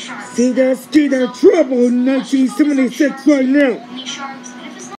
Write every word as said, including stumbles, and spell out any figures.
See that Skeeter trouble in nineteen seventy-six right now.